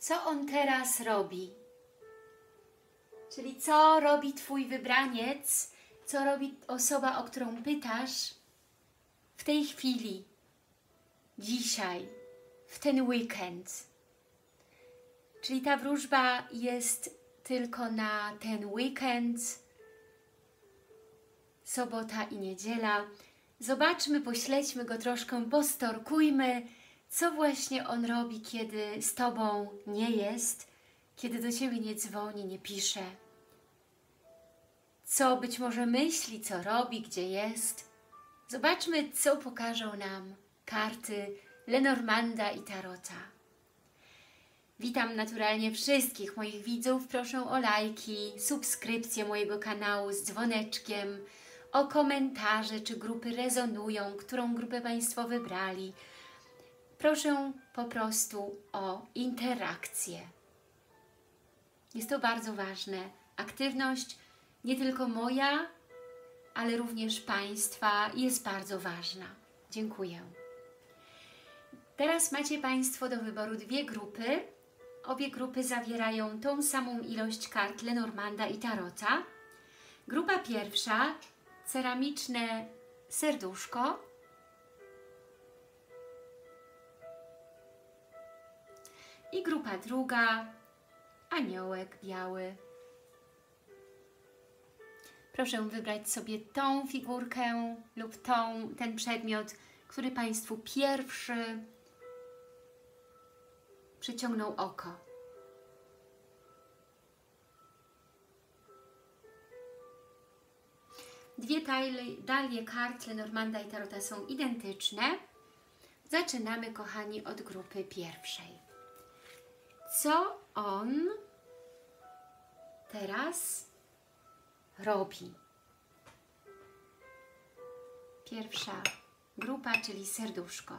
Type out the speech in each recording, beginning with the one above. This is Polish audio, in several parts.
co on teraz robi. Czyli co robi Twój wybraniec, co robi osoba, o którą pytasz w tej chwili, dzisiaj, w ten weekend. Czyli ta wróżba jest tylko na ten weekend, sobota i niedziela. Zobaczmy, pośledźmy go troszkę, postorkujmy, co właśnie on robi, kiedy z Tobą nie jest, kiedy do Ciebie nie dzwoni, nie pisze. Co być może myśli, co robi, gdzie jest. Zobaczmy, co pokażą nam karty Lenormanda i Tarota. Witam naturalnie wszystkich moich widzów. Proszę o lajki, subskrypcję mojego kanału z dzwoneczkiem, o komentarze, czy grupy rezonują, którą grupę Państwo wybrali. Proszę po prostu o interakcję. Jest to bardzo ważne. Aktywność nie tylko moja, ale również Państwa jest bardzo ważna. Dziękuję. Teraz macie Państwo do wyboru dwie grupy. Obie grupy zawierają tą samą ilość kart Lenormanda i Tarota. Grupa pierwsza, ceramiczne serduszko. I grupa druga, aniołek biały. Proszę wybrać sobie tą figurkę lub ten przedmiot, który Państwu pierwszy przyciągnął oko. Dwie talie kart Lenormanda i Tarota są identyczne. Zaczynamy, kochani, od grupy pierwszej. Co on teraz robi? Pierwsza grupa, czyli serduszko.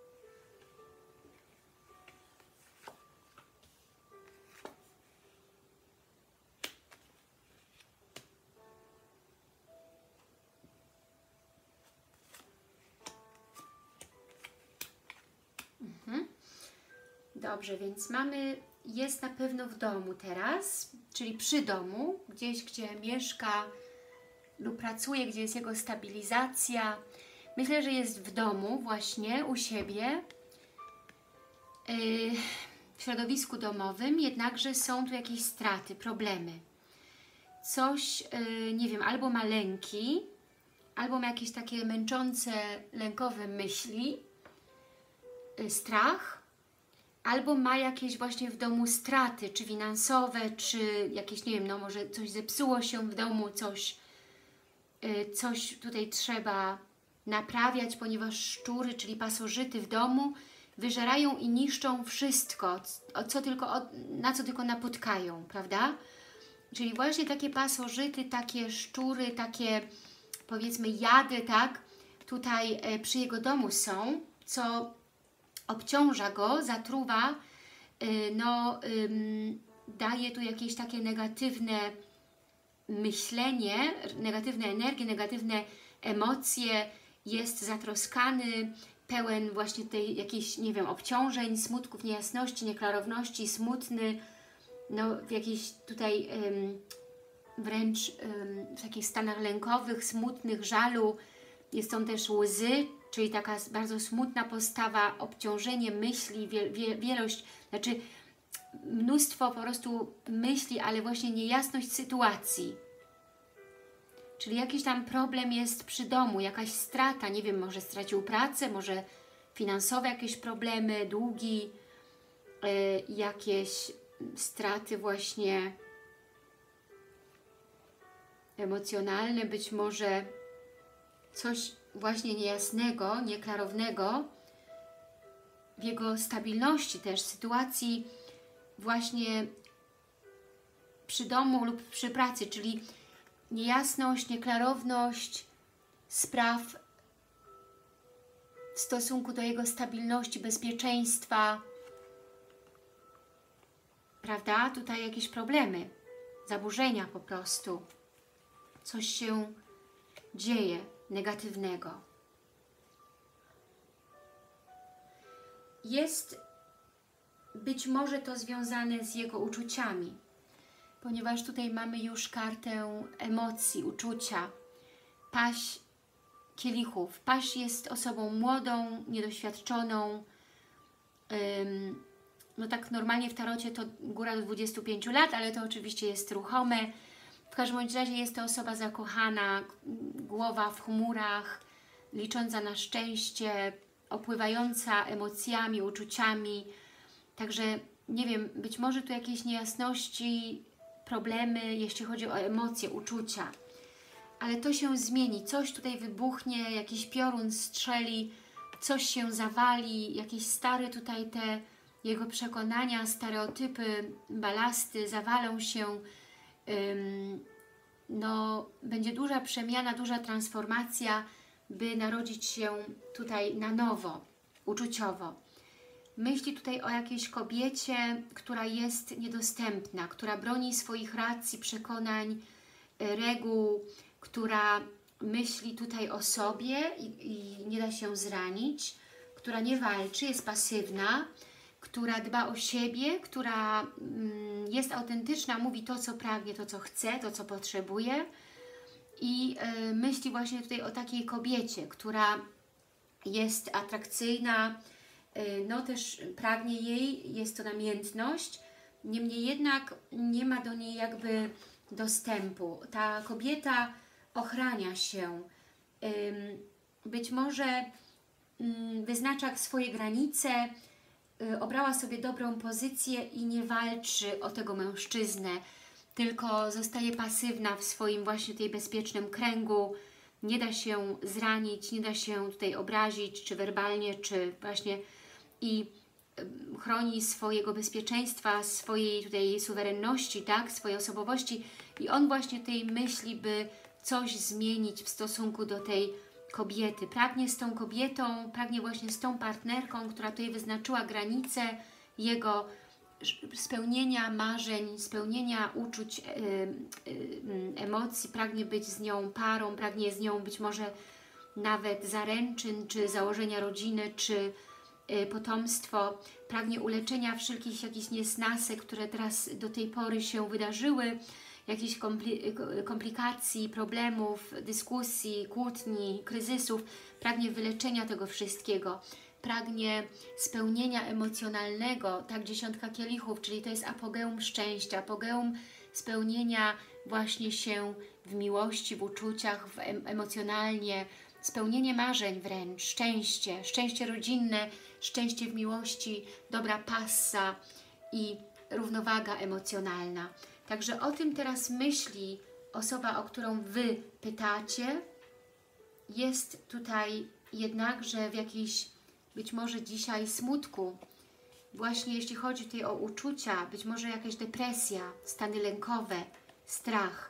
Dobrze, więc jest na pewno w domu teraz, czyli przy domu, gdzieś, gdzie mieszka lub pracuje, gdzie jest jego stabilizacja. Myślę, że jest w domu właśnie, u siebie, w środowisku domowym, jednakże są tu jakieś straty, problemy. Coś, nie wiem, albo ma lęki, albo ma jakieś takie męczące, lękowe myśli, strach, albo ma jakieś właśnie w domu straty, czy finansowe, czy jakieś, nie wiem, no może coś zepsuło się w domu, coś tutaj trzeba naprawiać, ponieważ szczury, czyli pasożyty w domu wyżerają i niszczą wszystko, na co tylko napotkają, prawda? Czyli właśnie takie pasożyty, takie szczury, takie powiedzmy jady, tak, tutaj przy jego domu są, co obciąża go, zatruwa, daje tu jakieś takie negatywne myślenie, negatywne energie, negatywne emocje, jest zatroskany, pełen właśnie tej jakichś, nie wiem, obciążeń, smutków, niejasności, nieklarowności, smutny, no w jakiejś tutaj wręcz w takich stanach lękowych, smutnych, żalu. Są też łzy, czyli taka bardzo smutna postawa, obciążenie myśli, wielość, znaczy mnóstwo po prostu myśli, ale właśnie niejasność sytuacji. Czyli jakiś tam problem jest przy domu, jakaś strata, nie wiem, może stracił pracę, może finansowe jakieś problemy, długi, jakieś straty właśnie emocjonalne, być może coś właśnie niejasnego, nieklarownego w jego stabilności też, sytuacji właśnie przy domu lub przy pracy, czyli niejasność, nieklarowność spraw w stosunku do jego stabilności, bezpieczeństwa, prawda? Tutaj jakieś problemy, zaburzenia po prostu. Coś się dzieje negatywnego. Jest być może to związane z jego uczuciami, ponieważ tutaj mamy już kartę emocji, uczucia. Paź kielichów. Paź jest osobą młodą, niedoświadczoną. No tak normalnie w tarocie to góra do 25 lat, ale to oczywiście jest ruchome. W każdym razie jest to osoba zakochana, głowa w chmurach, licząca na szczęście, opływająca emocjami, uczuciami. Także nie wiem, być może tu jakieś niejasności, problemy, jeśli chodzi o emocje, uczucia. Ale to się zmieni, coś tutaj wybuchnie, jakiś piorun strzeli, coś się zawali, jakieś stare tutaj te jego przekonania, stereotypy, balasty zawalą się. No, będzie duża przemiana, duża transformacja, by narodzić się tutaj na nowo, uczuciowo. Myśli tutaj o jakiejś kobiecie, która jest niedostępna, która broni swoich racji, przekonań, reguł, która myśli tutaj o sobie i nie da się zranić, która nie walczy, jest pasywna, która dba o siebie, która jest autentyczna, mówi to, co pragnie, to, co chce, to, co potrzebuje i myśli właśnie tutaj o takiej kobiecie, która jest atrakcyjna, no też pragnie jej, jest to namiętność, niemniej jednak nie ma do niej jakby dostępu. Ta kobieta ochrania się, być może wyznacza swoje granice, obrała sobie dobrą pozycję i nie walczy o tego mężczyznę, tylko zostaje pasywna w swoim właśnie tej bezpiecznym kręgu, nie da się zranić, nie da się tutaj obrazić, czy werbalnie, czy właśnie i chroni swojego bezpieczeństwa, swojej tutaj suwerenności, tak, swojej osobowości i on właśnie tej myśli, by coś zmienić w stosunku do tej kobiety. Pragnie z tą kobietą, pragnie właśnie z tą partnerką, która tutaj wyznaczyła granice jego spełnienia marzeń, spełnienia uczuć, emocji, pragnie być z nią parą, pragnie z nią być może nawet zaręczyn, czy założenia rodziny, czy potomstwo, pragnie uleczenia wszelkich jakichś niesnasek, które teraz do tej pory się wydarzyły, jakichś komplikacji, problemów, dyskusji, kłótni, kryzysów, pragnie wyleczenia tego wszystkiego, pragnie spełnienia emocjonalnego, tak, 10 kielichów, czyli to jest apogeum szczęścia, apogeum spełnienia właśnie się w miłości, w uczuciach, emocjonalnie, spełnienie marzeń wręcz, szczęście, szczęście rodzinne, szczęście w miłości, dobra passa i równowaga emocjonalna. Także o tym teraz myśli osoba, o którą Wy pytacie. Jest tutaj jednakże w jakiejś, być może dzisiaj smutku, właśnie jeśli chodzi tutaj o uczucia, być może jakaś depresja, stany lękowe, strach.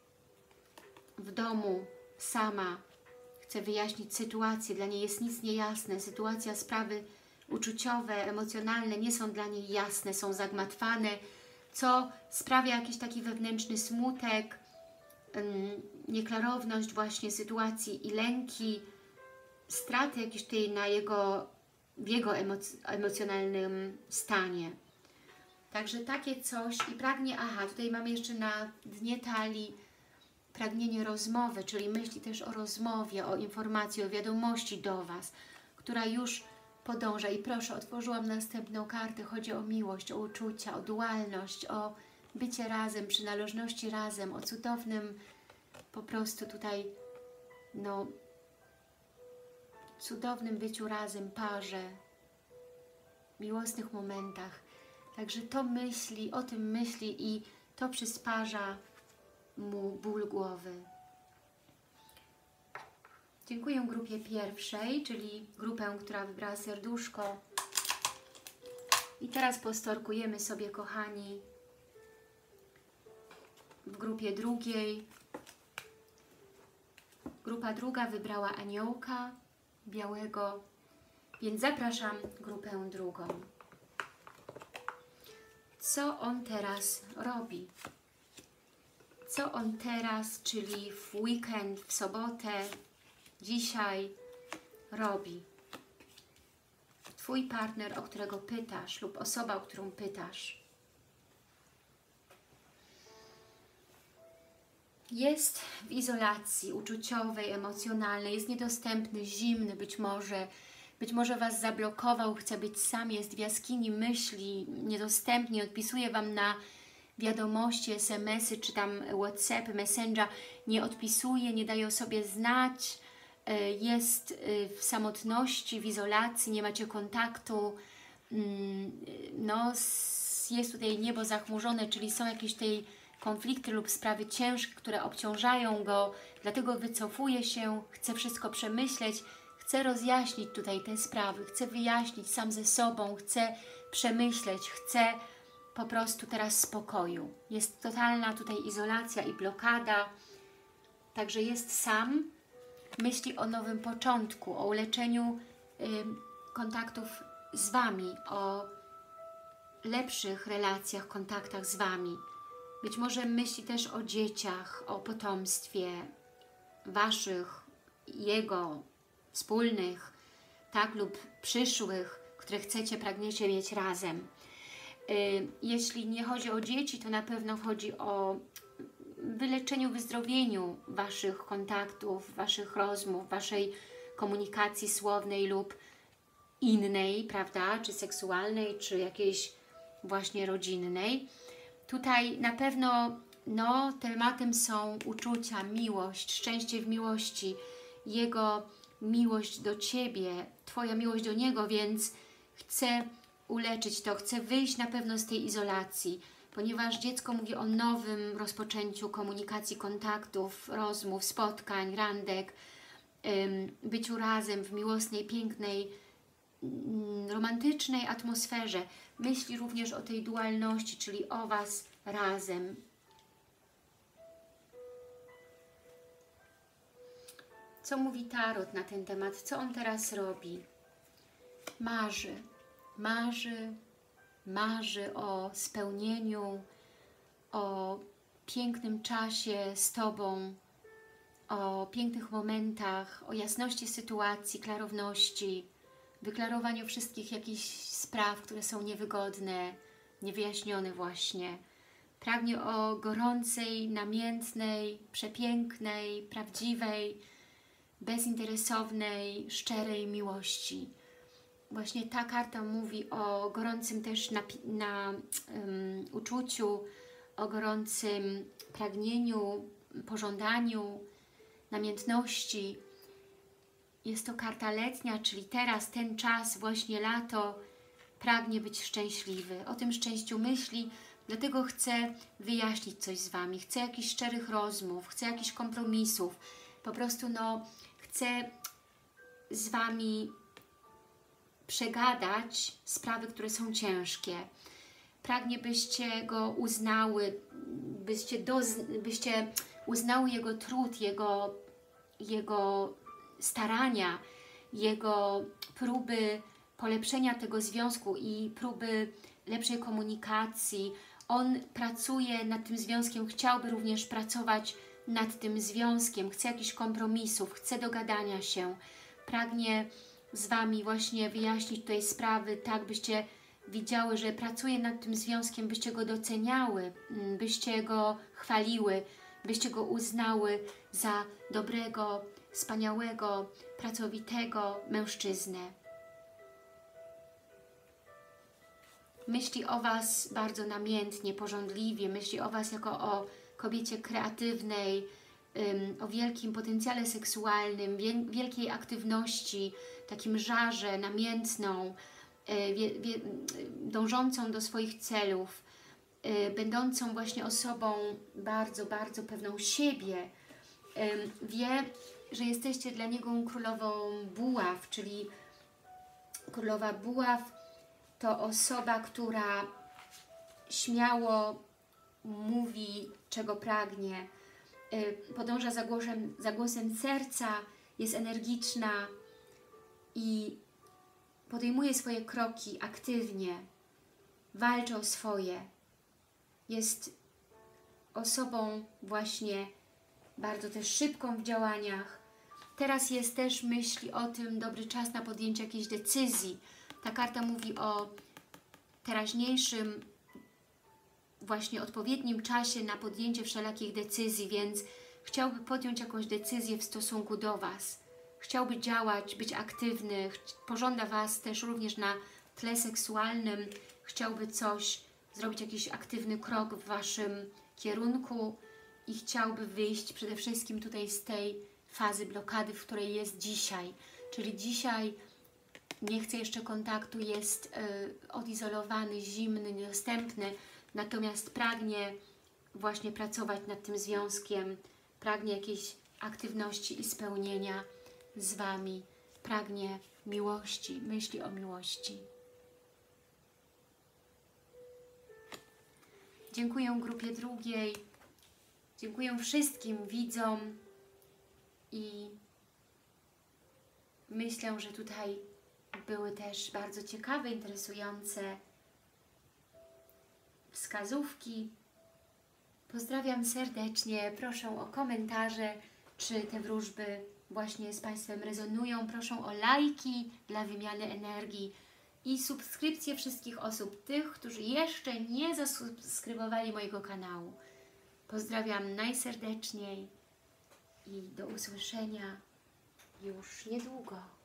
W domu, sama, chce wyjaśnić sytuację, dla niej jest nic niejasne, sytuacja, sprawy uczuciowe, emocjonalne nie są dla niej jasne, są zagmatwane, co sprawia jakiś taki wewnętrzny smutek, nieklarowność właśnie sytuacji i lęki, straty jakieś tutaj w jego emocjonalnym stanie. Także takie coś i pragnie, tutaj mamy jeszcze na dnie talii pragnienie rozmowy, czyli myśli też o rozmowie, o informacji, o wiadomości do Was, która już podąża. I proszę, otworzyłam następną kartę. Chodzi o miłość, o uczucia, o dualność, o bycie razem, przynależności razem, o cudownym po prostu tutaj, no, cudownym byciu razem, parze, miłosnych momentach. Także to myśli, o tym myśli i to przysparza mu ból głowy. Dziękuję grupie pierwszej, czyli grupę, która wybrała serduszko. I teraz postorkujemy sobie, kochani, w grupie drugiej. Grupa druga wybrała aniołka białego, więc zapraszam grupę drugą. Co on teraz robi? Co on teraz, czyli w weekend, w sobotę, dzisiaj robi? Twój partner, o którego pytasz, lub osoba, o którą pytasz, jest w izolacji uczuciowej, emocjonalnej, jest niedostępny, zimny być może Was zablokował, chce być sam, jest w jaskini myśli, niedostępny, odpisuje Wam na wiadomości, SMS-y, czy tam WhatsApp, Messenger, nie odpisuje, nie daje o sobie znać, jest w samotności, w izolacji, nie macie kontaktu, no jest tutaj niebo zachmurzone, czyli są jakieś tej konflikty lub sprawy ciężkie, które obciążają go, dlatego wycofuje się, chce wszystko przemyśleć, chce rozjaśnić tutaj te sprawy, chce wyjaśnić sam ze sobą, chce przemyśleć, chce po prostu teraz spokoju. Jest totalna tutaj izolacja i blokada, także jest sam, myśli o nowym początku, o uleczeniu kontaktów z Wami, o lepszych relacjach, kontaktach z Wami. Być może myśli też o dzieciach, o potomstwie Waszych, jego, wspólnych, tak, lub przyszłych, które chcecie, pragniecie mieć razem. Jeśli nie chodzi o dzieci, to na pewno chodzi o wyleczeniu, wyzdrowieniu Waszych kontaktów, Waszych rozmów, Waszej komunikacji słownej lub innej, prawda, czy seksualnej, czy jakiejś właśnie rodzinnej. Tutaj na pewno tematem są uczucia, miłość, szczęście w miłości, Jego miłość do Ciebie, Twoja miłość do Niego, więc chcę uleczyć to, chcę wyjść na pewno z tej izolacji, ponieważ dziecko mówi o nowym rozpoczęciu komunikacji, kontaktów, rozmów, spotkań, randek, byciu razem w miłosnej, pięknej, romantycznej atmosferze. Myśli również o tej dualności, czyli o Was razem. Co mówi Tarot na ten temat? Co on teraz robi? Marzy o spełnieniu, o pięknym czasie z Tobą, o pięknych momentach, o jasności sytuacji, klarowności, wyklarowaniu wszystkich jakichś spraw, które są niewygodne, niewyjaśnione właśnie. Pragnie o gorącej, namiętnej, przepięknej, prawdziwej, bezinteresownej, szczerej miłości. Właśnie ta karta mówi o gorącym też uczuciu, o gorącym pragnieniu, pożądaniu, namiętności. Jest to karta letnia, czyli teraz, ten czas, właśnie lato, pragnie być szczęśliwy. O tym szczęściu myśli, dlatego chce wyjaśnić coś z Wami, chce jakichś szczerych rozmów, chce jakichś kompromisów. Po prostu chce z Wami przegadać sprawy, które są ciężkie. Pragnie, byście go uznały, byście uznały jego trud, jego starania, jego próby polepszenia tego związku i próby lepszej komunikacji. On pracuje nad tym związkiem, chciałby również pracować nad tym związkiem, chce jakichś kompromisów, chce dogadania się, pragnie z Wami właśnie wyjaśnić tutaj sprawy, tak byście widziały, że pracuje nad tym związkiem, byście go doceniały, byście go chwaliły, byście go uznały za dobrego, wspaniałego, pracowitego mężczyznę. Myśli o Was bardzo namiętnie, pożądliwie, myśli o Was jako o kobiecie kreatywnej, o wielkim potencjale seksualnym, wielkiej aktywności, takim żarze, namiętną, dążącą do swoich celów, będącą właśnie osobą bardzo, bardzo pewną siebie. Wie, że jesteście dla niego królową buław, czyli królowa buław to osoba, która śmiało mówi, czego pragnie, podąża za głosem serca, jest energiczna i podejmuje swoje kroki aktywnie, walczy o swoje. Jest osobą właśnie bardzo też szybką w działaniach. Teraz jest też myśli o tym, dobry czas na podjęcie jakiejś decyzji. Ta karta mówi o teraźniejszym, właśnie odpowiednim czasie na podjęcie wszelakich decyzji, więc chciałby podjąć jakąś decyzję w stosunku do Was. Chciałby działać, być aktywny, pożąda Was też również na tle seksualnym, chciałby zrobić jakiś aktywny krok w Waszym kierunku i chciałby wyjść przede wszystkim tutaj z tej fazy blokady, w której jest dzisiaj. Czyli dzisiaj nie chce jeszcze kontaktu, jest odizolowany, zimny, niedostępny, natomiast pragnie właśnie pracować nad tym związkiem, pragnie jakiejś aktywności i spełnienia z Wami, pragnie miłości, myśli o miłości. Dziękuję grupie drugiej, dziękuję wszystkim widzom i myślę, że tutaj były też bardzo ciekawe, interesujące wskazówki. Pozdrawiam serdecznie, proszę o komentarze, czy te wróżby właśnie z Państwem rezonują. Proszę o lajki dla wymiany energii i subskrypcję wszystkich osób, tych, którzy jeszcze nie zasubskrybowali mojego kanału. Pozdrawiam najserdeczniej i do usłyszenia już niedługo.